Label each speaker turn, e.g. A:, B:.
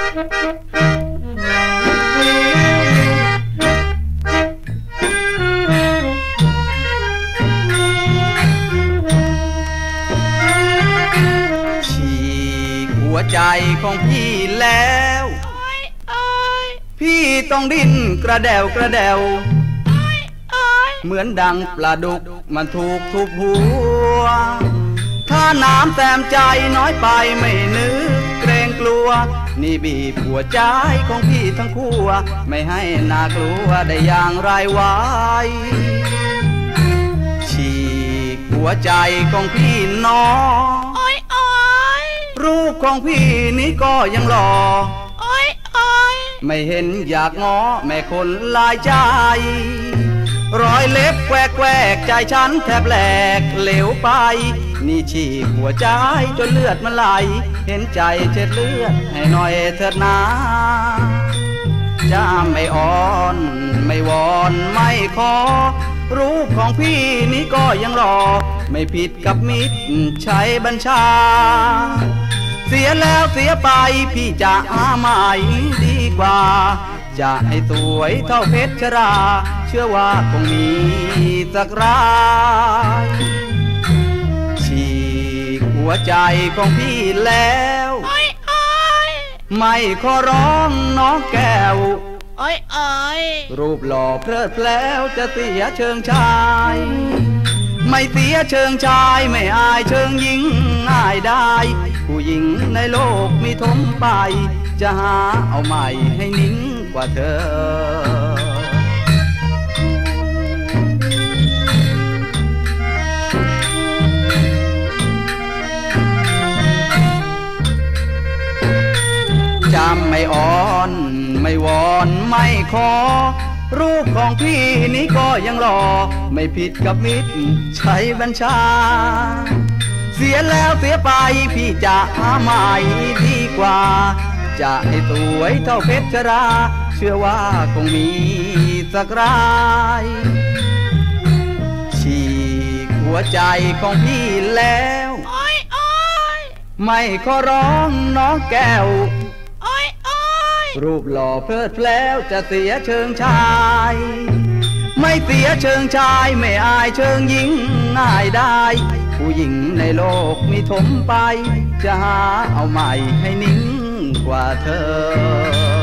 A: หัวใจของพี่แล้วพี่ต้องดิ้นกระเดวกระเดวเหมือนดังปลาดุกมันถูกทุบหัวถ้าน้ำแต้มใจน้อยไปไม่นึกเกรงกลัวนี่บีบหัวใจของพี่ทั้งคู่ไม่ให้น่ากลัวได้อย่างไรไว้ฉีกหัวใจของพี่น้องรูปของพี่นี้ก็ยังหล่อไม่เห็นอยากง้อแม่คนลายใจรอยเล็บแกวกใจฉันแทบแหลกเหลวไปนี่ฉีกหัวใจจนเลือดมันไหลเห็นใจเช็ดเลือดให้หน่อยเถิดนะจะไม่อ่อนไม่วอนไม่ขอรูปของพี่นี้ก็ยังรอไม่ผิดกับมิตรใช้บัญชาเสียแล้วเสียไปพี่จะหาใหม่ดีกว่าจะให้สวยเท่าเพชรชราเชื่อว่าคงมีสักรายฉีกหัวใจของพี่แล้วไม่ขอร้องน้องแก้วรูปหล่อเพลิดเพล้วจะเสียเชิงชายไม่เสียเชิงชายไม่อายเชิงหญิงง่ายได้ผู้หญิงในโลกมีทมไปจะหาเอาใหม่ให้นิ่งกว่าเธอจำไม่อ่อนไม่วอนไม่ขอรูปของพี่นี้ก็ยังหล่อไม่ผิดกับมิตรใช้บัญชาเสียแล้วเสียไปพี่จะหาใหม่ดีกว่าจะให้สวยเท่าเพชรชราเชื่อว่าคงมีสักรายฉีกหัวใจของพี่แล้วไม่ขอร้องน้องแก้วรูปหล่อเพลิดเพล้วจะเสียเชิงชายไม่เสียเชิงชายไม่อายเชิงหญิงง่ายได้ผู้หญิงในโลกมีถมไปจะหาเอาใหม่ให้นิ่งกว่าเธอ